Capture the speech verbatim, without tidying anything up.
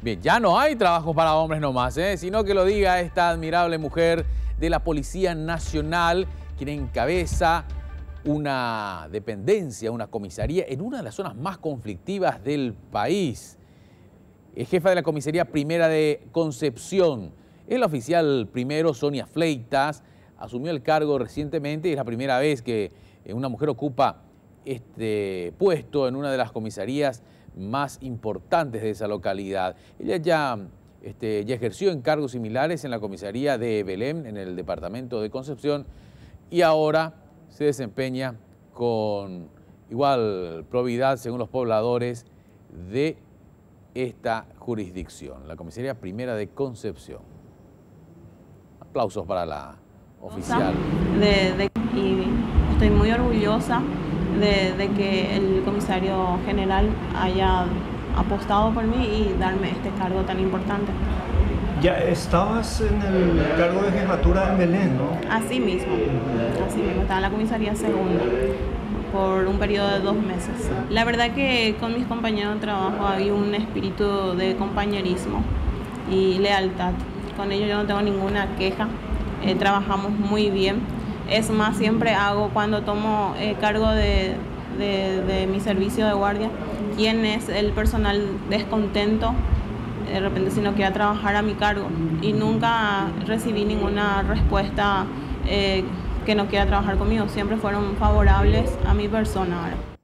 Bien, ya no hay trabajo para hombres nomás, ¿eh? Sino que lo diga esta admirable mujer de la Policía Nacional, quien encabeza una dependencia, una comisaría en una de las zonas más conflictivas del país. Es jefa de la Comisaría Primera de Concepción. El oficial primero, Sonia Fleitas, asumió el cargo recientemente y es la primera vez que una mujer ocupa este puesto en una de las comisarías más importantes de esa localidad. Ella ya, este, ya ejerció encargos similares en la comisaría de Belén, en el departamento de Concepción, y ahora se desempeña con igual probidad, según los pobladores de esta jurisdicción, la Comisaría Primera de Concepción. Aplausos para la oficial. De, de, y estoy muy orgullosa de, de que el comisario general haya apostado por mí y darme este cargo tan importante. Ya estabas en el cargo de jefatura en Belén, ¿no? Así mismo, así mismo, estaba en la comisaría segunda por un periodo de dos meses. La verdad que con mis compañeros de trabajo había un espíritu de compañerismo y lealtad. Con ellos yo no tengo ninguna queja, eh, trabajamos muy bien. Es más, siempre hago cuando tomo eh, cargo de, de, de mi servicio de guardia, quién es el personal descontento, de repente si no quiera trabajar a mi cargo, y nunca recibí ninguna respuesta eh, que no quiera trabajar conmigo, siempre fueron favorables a mi persona.